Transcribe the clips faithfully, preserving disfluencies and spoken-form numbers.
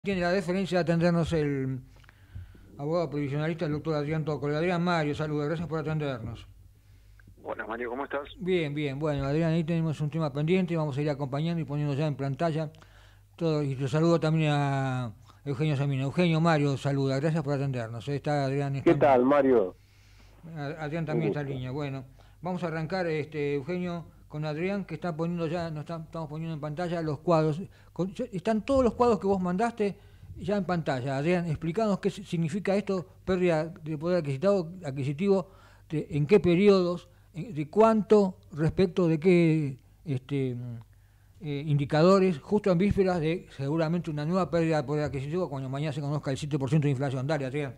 Tiene la deferencia de atendernos el abogado previsionalista, el doctor Adrián Tócoli. Adrián, Mario, saludos, gracias por atendernos. Hola Mario, ¿cómo estás? Bien, bien, bueno, Adrián, ahí tenemos un tema pendiente, vamos a ir acompañando y poniendo ya en pantalla todo. Y te saludo también a Eugenio Samino. Eugenio, Mario, saluda, gracias por atendernos. Ahí está Adrián ¿Qué Escamilla. tal, Mario? Adrián Un también está en gusto. línea. Bueno, vamos a arrancar, este Eugenio, con Adrián, que está poniendo ya, nos está- estamos poniendo en pantalla los cuadros. Con- están todos los cuadros que vos mandaste ya en pantalla. Adrián, explícanos qué significa esto, pérdida de poder adquisitivo, adquisitivo de, en qué periodos, en- de cuánto, respecto de qué este, eh, indicadores, justo en vísperas de seguramente una nueva pérdida de poder adquisitivo cuando mañana se conozca el siete por ciento de inflación. Dale, Adrián.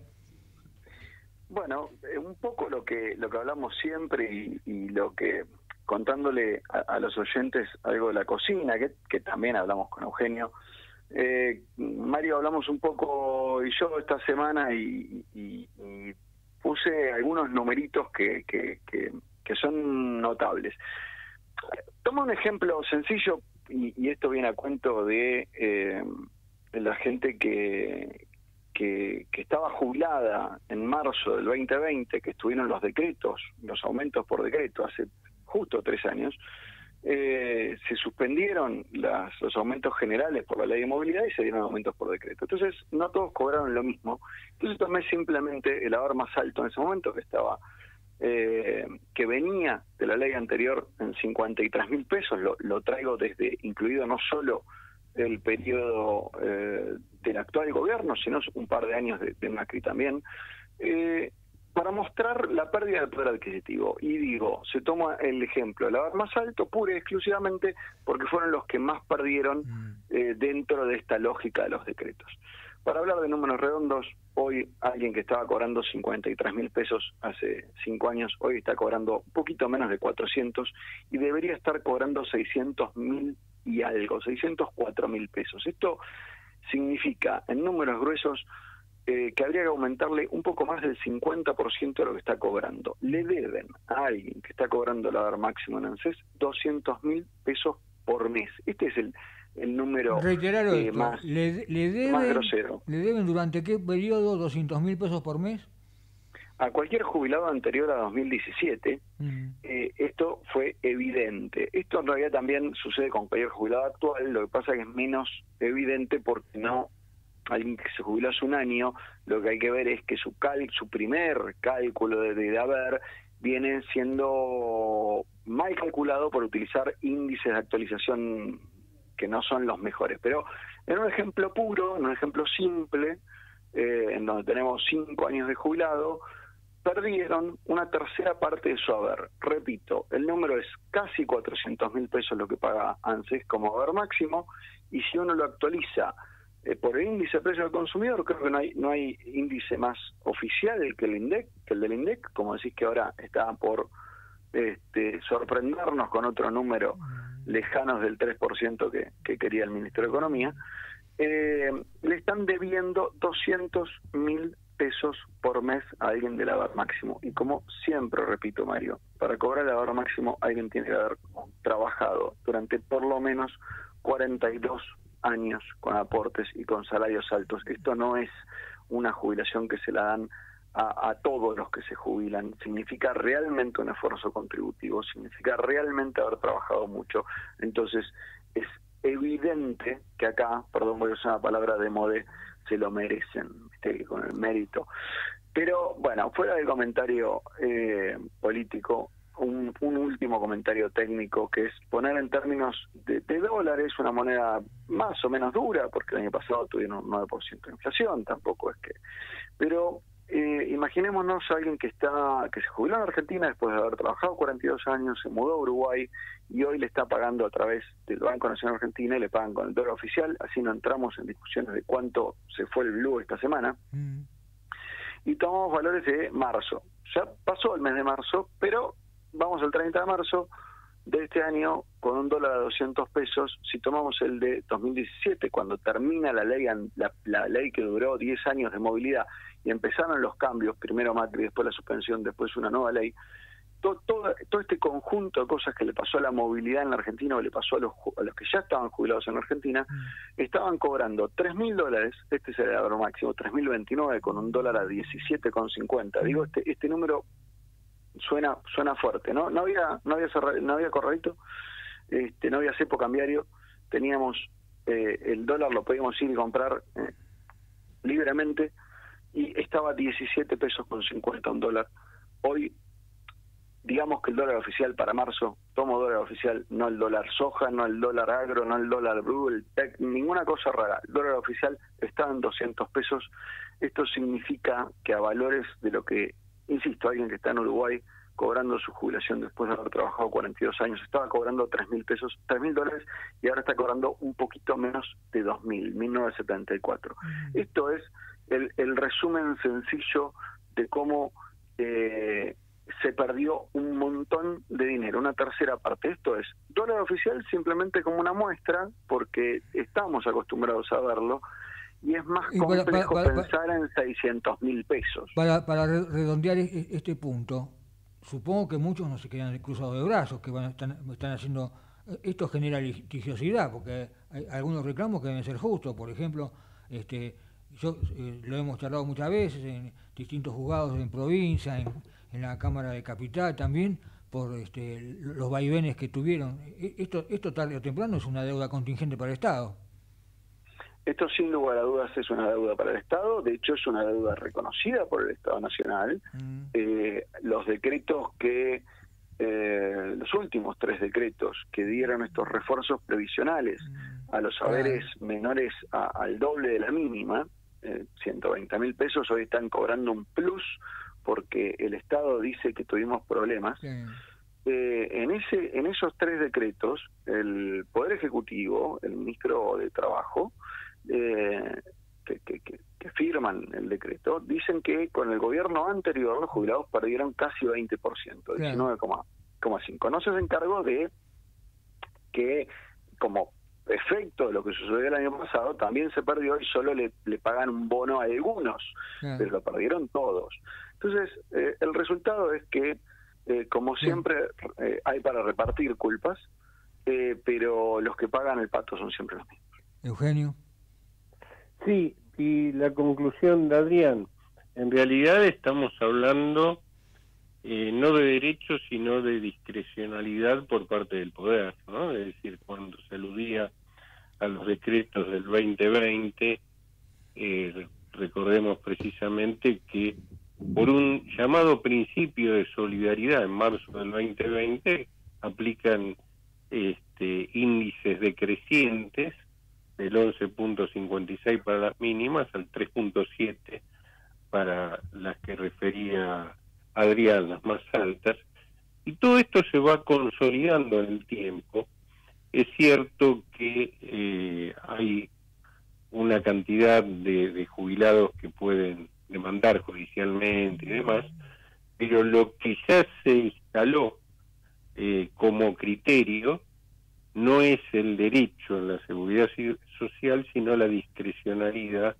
Bueno, eh, un poco lo que lo que hablamos siempre y, y lo que contándole a, a los oyentes algo de la cocina, que, que también hablamos con Eugenio. Eh, Mario, hablamos un poco y yo esta semana y, y- y puse algunos numeritos que, que, que, que son notables. Toma un ejemplo sencillo y, y esto viene a cuento de, eh, de la gente que, que, que estaba jubilada en marzo del veinte veinte, que estuvieron los decretos, los aumentos por decreto hace justo tres años. Eh, se suspendieron las, los aumentos generales por la ley de movilidad y se dieron aumentos por decreto. Entonces no todos cobraron lo mismo. Entonces tomé simplemente el haber más alto en ese momento, que estaba eh, que venía de la ley anterior en cincuenta y tres mil pesos, lo, lo traigo desde, incluido no solo el periodo eh, del actual gobierno, sino un par de años de, de Macri también, eh, para mostrar la pérdida del poder adquisitivo. Y digo, se toma el ejemplo del haber más alto pura y exclusivamente porque fueron los que más perdieron eh, dentro de esta lógica de los decretos. Para hablar de números redondos, hoy alguien que estaba cobrando cincuenta y tres mil pesos hace cinco años, hoy está cobrando un poquito menos de cuatrocientos y debería estar cobrando seiscientos mil y algo, seiscientos cuatro mil pesos. Esto significa, en números gruesos, eh, que habría que aumentarle un poco más del cincuenta por ciento de lo que está cobrando. Le deben a alguien que está cobrando el haber máximo en ANSES doscientos mil pesos por mes. Este es el, el número Reiterar eh, esto, más, ¿le, le más deben grosero. le deben durante qué periodo doscientos mil pesos por mes? A cualquier jubilado anterior a dos mil diecisiete, Mm. eh, esto fue evidente. Esto en realidad también sucede con cualquier jubilado actual, lo que pasa es que es menos evidente porque no, alguien que se jubiló hace un año, lo que hay que ver es que su cal, su primer cálculo de, de haber viene siendo mal calculado por utilizar índices de actualización que no son los mejores. Pero en un ejemplo puro, en un ejemplo simple, eh, en donde tenemos cinco años de jubilado, perdieron una tercera parte de su haber. Repito, el número es casi cuatrocientos mil pesos lo que paga ANSES como haber máximo, y si uno lo actualiza eh, por el índice de precio del consumidor, creo que no hay no hay índice más oficial que el INDEC, que el del INDEC, como decís que ahora está por este, sorprendernos con otro número lejanos del tres por ciento que, que quería el Ministerio de Economía. Eh, le están debiendo doscientos mil pesos por mes a alguien del haber máximo. Y como siempre repito, Mario, para cobrar el haber máximo alguien tiene que haber trabajado durante por lo menos cuarenta y dos años con aportes y con salarios altos. Esto no es una jubilación que se la dan a, a todos los que se jubilan. Significa realmente un esfuerzo contributivo, significa realmente haber trabajado mucho. Entonces es evidente que acá, perdón, voy a usar una palabra de modé, se lo merecen, ¿viste? Con el mérito. Pero bueno, fuera del comentario eh, político, un, un último comentario técnico, que es poner en términos de, de dólares una moneda más o menos dura, porque el año pasado tuvieron un nueve por ciento de inflación, tampoco es que... Pero eh, imaginémonos a alguien que está que se jubiló en Argentina después de haber trabajado cuarenta y dos años, se mudó a Uruguay y hoy le está pagando a través del Banco Nacional Argentina y le pagan con el dólar oficial. Así no entramos en discusiones de cuánto se fue el blue esta semana. Mm. Y tomamos valores de marzo. Ya pasó el mes de marzo, pero vamos al treinta de marzo de este año con un dólar a doscientos pesos. Si tomamos el de dos mil diecisiete, cuando termina la ley la, la ley que duró diez años de movilidad y empezaron los cambios, primero Macri, después la suspensión, después una nueva ley, to, todo, todo este conjunto de cosas que le pasó a la movilidad en la Argentina o le pasó a los, a los que ya estaban jubilados en la Argentina, mm. estaban cobrando tres mil dólares, este es el valor máximo, tres mil veintinueve con un dólar a diecisiete con cincuenta. Mm. Digo, este este número suena suena fuerte, ¿no? No había no había no había corralito, este, no había cepo cambiario, teníamos eh, el dólar lo podíamos ir y comprar eh, libremente y estaba a diecisiete pesos con cincuenta un dólar. Hoy, digamos que el dólar oficial para marzo, tomo dólar oficial, no el dólar soja, no el dólar agro, no el dólar blue, el tech, ninguna cosa rara. El dólar oficial está en doscientos pesos. Esto significa que a valores de lo que, insisto, alguien que está en Uruguay cobrando su jubilación después de haber trabajado cuarenta y dos años, estaba cobrando tres mil pesos, tres mil dólares, y ahora está cobrando un poquito menos de dos mil, mil novecientos setenta y cuatro. Mm. Esto es el, el resumen sencillo de cómo eh, se perdió un montón de dinero, una tercera parte. Esto es dólar oficial simplemente como una muestra, porque estamos acostumbrados a verlo, y es más y para, complejo para, para, pensar para, en seiscientos mil pesos. Para, para redondear este punto, supongo que muchos no se quedan cruzados de brazos, que van, están, están haciendo... Esto genera litigiosidad, porque hay algunos reclamos que deben ser justos. Por ejemplo, este yo eh, lo hemos charlado muchas veces en distintos juzgados en provincia, en, en la Cámara de Capital también, por este, los vaivenes que tuvieron. Esto, esto tarde o temprano es una deuda contingente para el Estado. Esto sin lugar a dudas es una deuda para el Estado, de hecho es una deuda reconocida por el Estado Nacional. Mm. Eh, los decretos que, eh, los últimos tres decretos que dieron estos refuerzos previsionales mm. a los haberes ah. menores a, al doble de la mínima, eh, ciento veinte mil pesos, hoy están cobrando un plus porque el Estado dice que tuvimos problemas. Sí. Eh, en ese en esos tres decretos, el Poder Ejecutivo, el Ministro de Trabajo, eh, que, que, que, que firman el decreto, dicen que con el gobierno anterior los jubilados perdieron casi veinte por ciento, diecinueve coma cinco. No se encargó de que, como efecto de lo que sucedió el año pasado, también se perdió y solo le, le pagan un bono a algunos, yeah. pero lo perdieron todos. Entonces, eh, el resultado es que, eh, como siempre, eh, hay para repartir culpas, eh, pero los que pagan el pato son siempre los mismos. Eugenio. Sí, y la conclusión de Adrián, en realidad estamos hablando eh, no de derechos, sino de discrecionalidad por parte del poder, ¿no? Es decir, cuando se aludía a los decretos del veinte veinte, eh, recordemos precisamente que por un llamado principio de solidaridad en marzo del veinte veinte aplican este, índices decrecientes del once punto cincuenta y seis para las mínimas al tres punto siete para las que refería Adrián, las más altas, y todo esto se va consolidando en el tiempo. Es cierto que eh, hay una cantidad de, de jubilados que pueden demandar judicialmente y demás, pero lo que ya se instaló eh, como criterio no es el derecho a la seguridad social, sino la discrecionalidad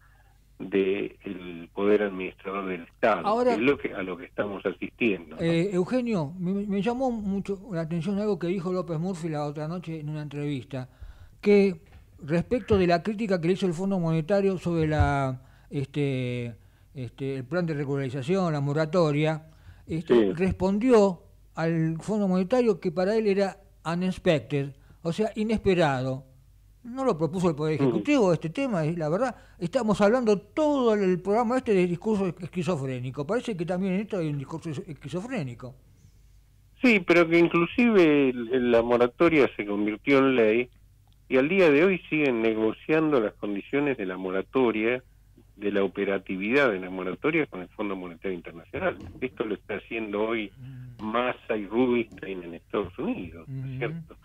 del poder administrador del Estado. Ahora, que es lo que, a lo que estamos asistiendo, ¿no? eh, Eugenio, me, me llamó mucho la atención algo que dijo López Murphy la otra noche en una entrevista, que respecto de la crítica que le hizo el Fondo Monetario sobre la este este el plan de regularización, la moratoria, este, sí. respondió al Fondo Monetario que para él era unexpected, o sea, inesperado. No lo propuso el Poder Ejecutivo, mm. este tema, y la verdad, estamos hablando todo el programa este de discurso esquizofrénico. Parece que también en esto hay un discurso esquizofrénico. Sí, pero que inclusive la moratoria se convirtió en ley y al día de hoy siguen negociando las condiciones de la moratoria, de la operatividad de la moratoria con el Fondo Monetario Internacional. Esto lo está haciendo hoy Massa y Rubinstein en Estados Unidos, ¿no es cierto?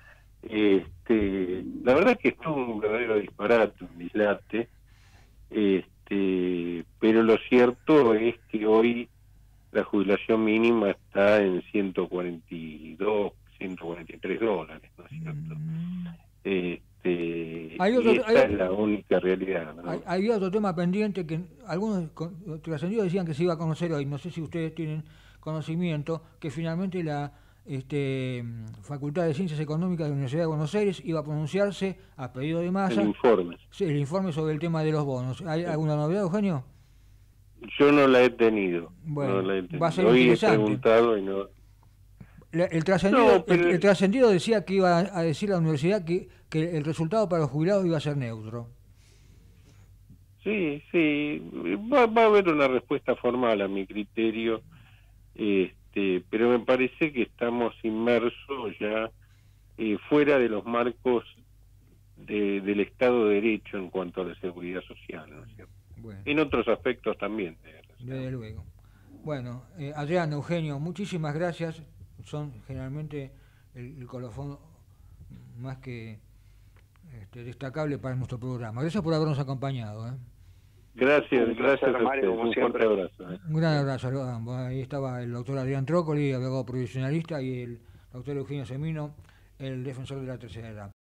Este, la verdad es que esto es un verdadero disparate, un dislate, este, pero lo cierto es que hoy la jubilación mínima está en ciento cuarenta y dos, ciento cuarenta y tres dólares, ¿no es cierto? Mm. Este, hay otro, y esta hay, es la única realidad, ¿no? Hay, hay otro tema pendiente que algunos trascendidos decían que se iba a conocer hoy, no sé si ustedes tienen conocimiento que finalmente la este, Facultad de Ciencias Económicas de la Universidad de Buenos Aires iba a pronunciarse a pedido de Massa. El informe. Sí, el informe sobre el tema de los bonos. ¿Hay alguna novedad, Eugenio? Yo no la he tenido. Bueno, no la he tenido. va a ser Hoy interesante. he preguntado y no... La- El trascendido, No, pero- el, el trascendido decía que iba a decir la universidad que, que el resultado para los jubilados iba a ser neutro. Sí, sí, va, va a haber una respuesta formal a mi criterio, este, pero me parece que estamos inmersos ya eh, fuera de los marcos de, del Estado de Derecho en cuanto a la seguridad social, ¿no es cierto? Bueno, En otros aspectos también. desde luego. Bueno, eh, Adrián, Eugenio, muchísimas gracias. Son generalmente el, el colofón más que este, destacable para nuestro programa. Gracias por habernos acompañado. ¿eh? Gracias, Un gracias placer, a Mario, ustedes. como Un fuerte siempre. abrazo. ¿eh? Un gran abrazo a ambos. Ahí estaba el doctor Adrián Trócoli, abogado provisionalista, y el doctor Eugenio Semino, el defensor de la tercera edad.